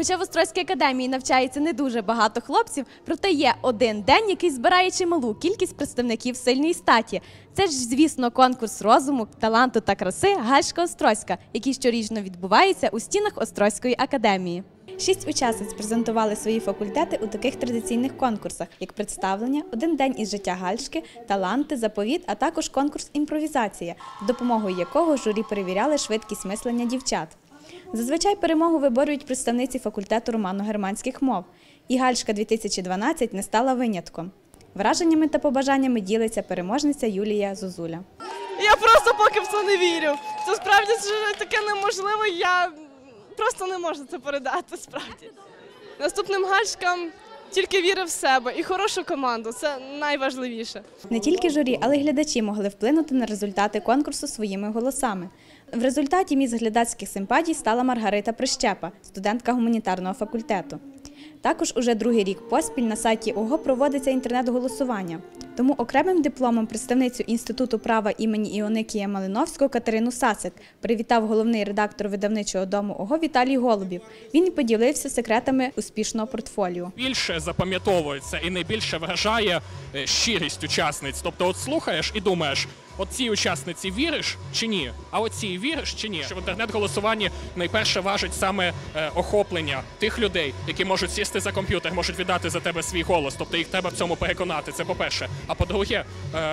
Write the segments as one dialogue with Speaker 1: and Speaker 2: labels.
Speaker 1: Хоча в Острозькій академії навчається не дуже багато хлопців, проте є один день, який збирає чималу кількість представників сильної статі. Це ж, звісно, конкурс розуму, таланту та краси «Гальшка Острозька», який щорічно відбувається у стінах Острозької академії. 6 учасниць презентували свої факультети у таких традиційних конкурсах, як представлення, один день із життя Гальшки, таланти, заповіт, а також конкурс «Імпровізація», з допомогою якого журі перевіряли швидкість мислення дівчат. Зазвичай перемогу виборюють представниці факультету романо-германських мов. І «Гальшка-2012» не стала винятком. Враженнями та побажаннями ділиться переможниця Юлія Зозуля.
Speaker 2: Я просто поки в це не вірю. Це справді таке неможливо, я просто не можу це передати, справді. Наступним Гальшкам тільки віри в себе і хорошу команду, це найважливіше.
Speaker 1: Не тільки журі, але й глядачі могли вплинути на результати конкурсу своїми голосами. В результаті міс глядацьких симпатій стала Маргарита Прищепа, студентка гуманітарного факультету. Також уже другий рік поспіль на сайті ОГО проводиться інтернет-голосування. Тому окремим дипломом представницю Інституту права імені Іоникія Малиновського Катерину Сасик привітав головний редактор видавничого дому ОГО Віталій Голубів. Він і поділився секретами успішного портфоліо.
Speaker 3: Більше запам'ятовується і найбільше вражає щирість учасниць. Тобто от слухаєш і думаєш, от цій учасниці віриш чи ні, а от цій віриш чи ні. Що в інтернет-голосуванні найперше важить саме охоплення тих людей, які можуть сісти за комп'ютер, можуть віддати за тебе свій голос. Тобто їх треба в цьому переконати, це по-перше. А по-друге,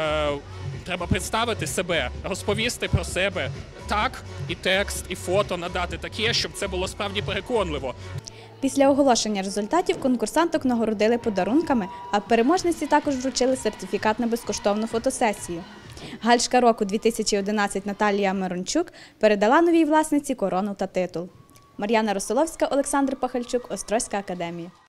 Speaker 3: треба представити себе, розповісти про себе так, і текст, і фото надати таке, щоб це було справді переконливо.
Speaker 1: Після оголошення результатів конкурсанток нагородили подарунками, а переможниці також вручили сертифікат на безкоштовну фотосесію. Гальшка року 2011 Наталія Мирончук передала новій власниці корону та титул. Мар'яна Росоловська, Олександр Пахальчук, Острозька академія.